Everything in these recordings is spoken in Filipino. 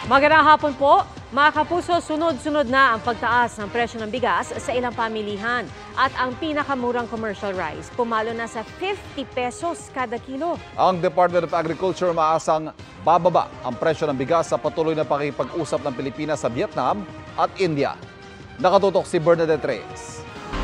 Magandang hapon po. Mga kapuso, sunod-sunod na ang pagtaas ng presyo ng bigas sa ilang pamilihan. At ang pinakamurang commercial rice, pumalo na sa 50 pesos kada kilo. Ang Department of Agriculture maasang bababa ang presyo ng bigas sa patuloy na pakikipag-usap ng Pilipinas sa Vietnam at India. Nakatutok si Bernadette Reyes.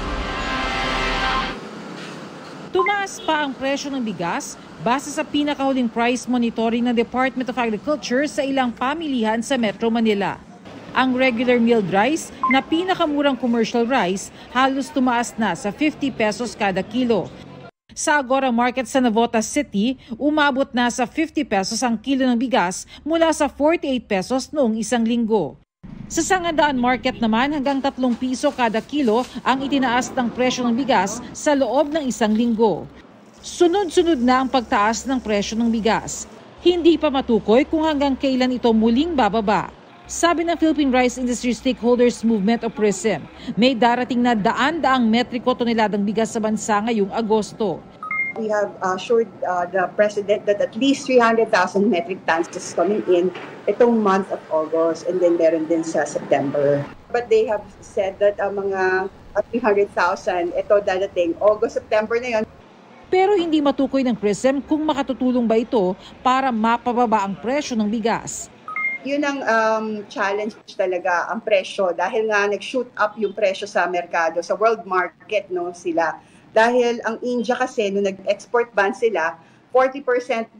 Tumaas pa ang presyo ng bigas base sa pinakahuling price monitoring ng Department of Agriculture sa ilang pamilihan sa Metro Manila. Ang regular milled rice na pinakamurang commercial rice halos tumaas na sa 50 pesos kada kilo. Sa Agora Market sa Navotas City, umabot na sa 50 pesos ang kilo ng bigas mula sa 48 pesos noong isang linggo. Sa Sangandaan Market naman, hanggang 3 piso kada kilo ang itinaas ng presyo ng bigas sa loob ng isang linggo. Sunod-sunod na ang pagtaas ng presyo ng bigas. Hindi pa matukoy kung hanggang kailan ito muling bababa. Sabi ng Philippine Rice Industry Stakeholders Movement o PRISM, may darating na daan-daang metriko toneladang bigas sa bansa ngayong Agosto. We have assured the President that at least 300,000 metric tons is coming in itong month of August and then meron din sa September. But they have said that mga 300,000 ito dadating August, September na yon. Pero hindi matukoy ng PRISM kung makatutulong ba ito para mapababa ang presyo ng bigas. Yun ang challenge talaga, ang presyo. Dahil nga nag-shoot up yung presyo sa merkado, sa world market sila. Dahil ang India kasi, nung nag-export ban sila, 40%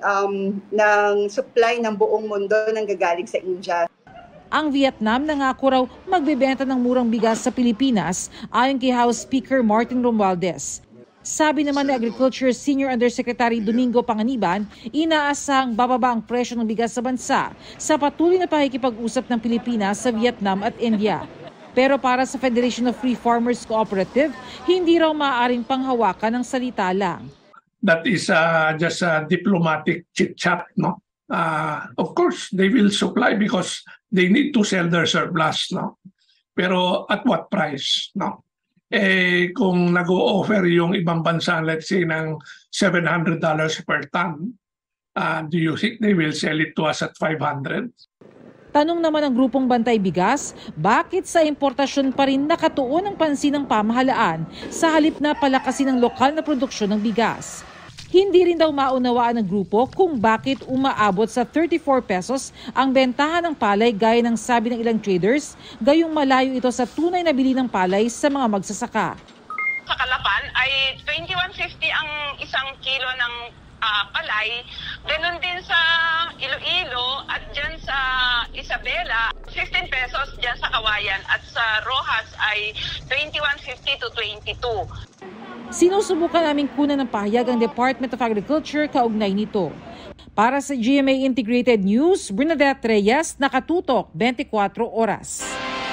ng supply ng buong mundo nanggagaling sa India. Ang Vietnam nangako raw magbebenta ng murang bigas sa Pilipinas ayon kay House Speaker Martin Romualdez. Sabi naman ni Agriculture Senior Undersecretary Domingo Panganiban, inaasahang bababa ang presyo ng bigas sa bansa sa patuloy na pakikipag-usap ng Pilipinas sa Vietnam at India. Pero para sa Federation of Free Farmers Cooperative, hindi raw maaaring panghawakan ng salita lang. That is just a diplomatic chit-chat, no? Of course, they will supply because they need to sell their surplus, no? Pero at what price, no? Kung nag-o-offer yung ibang bansa, let's say, ng $700 per ton, do you think they will sell it to us at 500? Tanong naman ng grupong Bantay Bigas, bakit sa importasyon pa rin nakatuon ang pansin ng pamahalaan sa halip na palakasin ang lokal na produksyon ng bigas? Hindi rin daw maunawaan ng grupo kung bakit umaabot sa 34 pesos ang bentahan ng palay gaya ng sabi ng ilang traders, gayong malayo ito sa tunay na bili ng palay sa mga magsasaka. Sa Calapan ay 21.50 ang isang kilo ng palay. Ganun din sa Iloilo at dyan sa Isabela, 15 pesos dyan sa Kawayan at sa Rojas ay 21.50 to 22. Sinusubukan naming kunan ng pahayag ang Department of Agriculture kaugnay nito. Para sa GMA Integrated News, Bernadette Reyes, nakatutok 24 oras.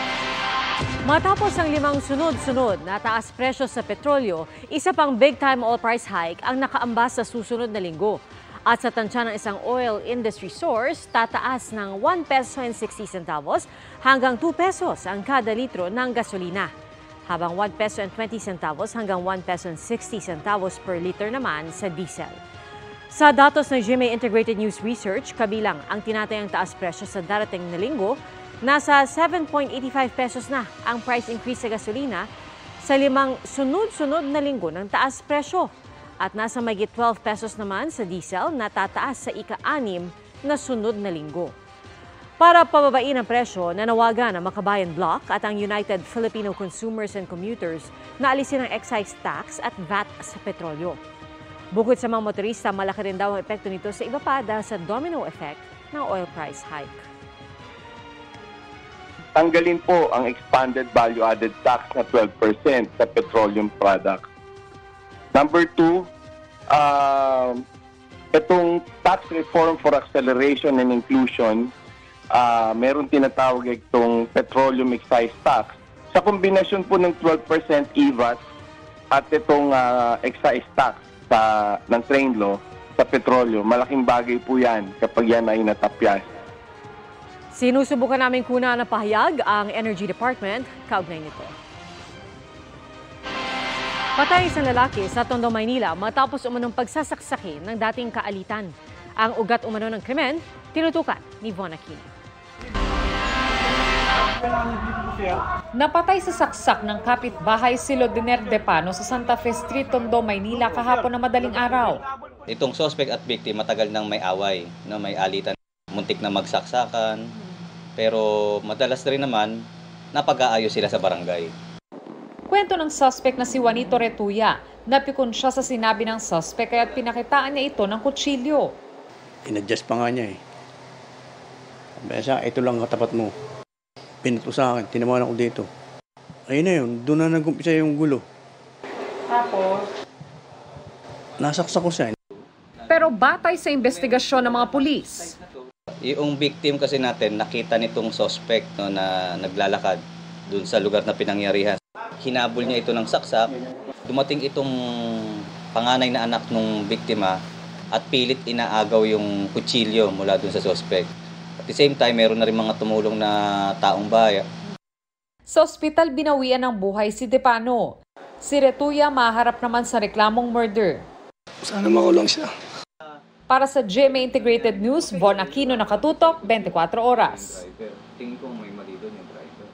Matapos ang 5 sunod-sunod na taas presyo sa petrolyo, isa pang big-time oil price hike ang nakaambas sa susunod na linggo. At sa tansya ng isang oil industry source, tataas ng 1 peso and 60 centavos hanggang 2 pesos ang kada litro ng gasolina. Habang 1 peso and 20 centavos hanggang 1 peso and 60 centavos per liter naman sa diesel. Sa datos ng GMA Integrated News Research, kabilang ang tinatayang taas presyo sa darating na linggo, nasa 7.85 pesos na ang price increase sa gasolina sa 5 sunod-sunod na linggo ng taas presyo. At nasa mahigit 12 pesos naman sa diesel na tataas sa ika-6 na sunod na linggo. Para pababain ang presyo, nanawagan ang Makabayan Bloc at ang United Filipino Consumers and Commuters na alisin ang excise tax at VAT sa petrolyo. Bukod sa mga motorista, malaki rin daw ang epekto nito sa iba pa dahil sa domino effect ng oil price hike. Tanggalin po ang expanded value-added tax na 12% sa petroleum products. Number 2, itong tax reform for acceleration and inclusion, meron tinatawag itong petroleum excise tax. Sa kombinasyon po ng 12% EVAT at itong excise tax ng train law sa petrolyo, malaking bagay po yan kapag yan ay natapyas. Sinusubukan namin kuna na pahayag ang Energy Department kaugnay nito. Patay isang lalaki sa Tondo, Maynila matapos umanong pagsasaksakin ng dating kaalitan. Ang ugat umano ng krimen, tinutukan ni Von Aquino. Napatay sa saksak ng kapitbahay si Lodiner Depano sa Santa Fe Street, Tondo, Maynila kahapon na madaling araw. Itong suspect at victim matagal nang may away, no, may alitan, muntik na magsaksakan. Pero madalas rin naman napag-aayos sila sa barangay. Kwento ng suspect na si Juanito Retuya, napikon siya sa sinabi ng suspect kaya't pinakitaan niya ito ng kutsilyo. In-adjust pa nga niya eh. Besa, ito lang katapat mo. Pinato sa akin, tinamaan ako dito. Ayun na yun, doon na nag-umpisa yung gulo. Tapos? Nasaksak ko siya. Pero batay sa investigasyon ng mga pulis, Yung victim kasi natin, nakita nitong suspect, no, na naglalakad dun sa lugar na pinangyarihan. Hinabol niya ito ng saksak. Dumating itong panganay na anak ng biktima at pilit inaagaw yung kutsilyo mula dun sa suspect. At the same time, meron na rin mga tumulong na taong bayan. sa ospital binawian ng buhay si Depano. Si Retuya maharap naman sa reklamong murder. Sana makulong siya. Para sa GMA Integrated News, Von Aquino, nakatutok, 24 oras. Tingin ko may mali doon yung driver.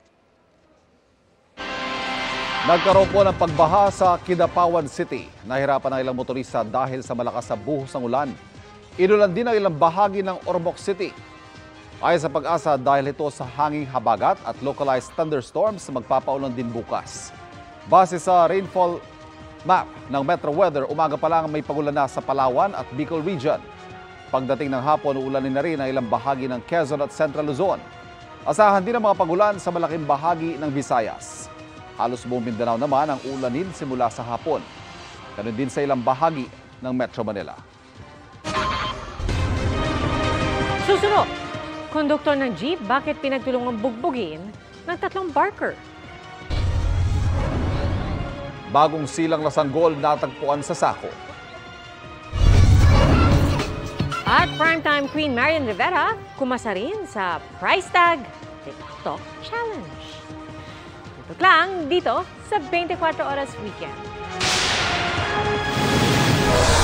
Nagkaroon po ng pagbaha sa Kidapawan City. Nahirapan ang ilang motorista dahil sa malakas na buhos ng ulan. Inulan din ang ilang bahagi ng Ormoc City. Ayon sa Pag-asa, dahil ito sa hanging habagat at localized thunderstorms, magpapaulan din bukas. Base sa rainfall map ng Metro Weather, umaga pa lang may pagulan na sa Palawan at Bicol Region. Pagdating ng hapon, uulanin na rin ang ilang bahagi ng Quezon at Central Luzon. Asahan din ang mga pagulan sa malaking bahagi ng Visayas. Halos buong Mindanao naman ang ulanin simula sa hapon. Ganun din sa ilang bahagi ng Metro Manila. Susunod, konduktor ng jeep, bakit pinagtulungang bugbugin ng 3 barker? Bagong silang na sanggol natagpuan sa sako. At primetime Queen Marian Rivera, kumasa rin sa price tag TikTok Challenge. Ito lang dito sa 24 Oras Weekend.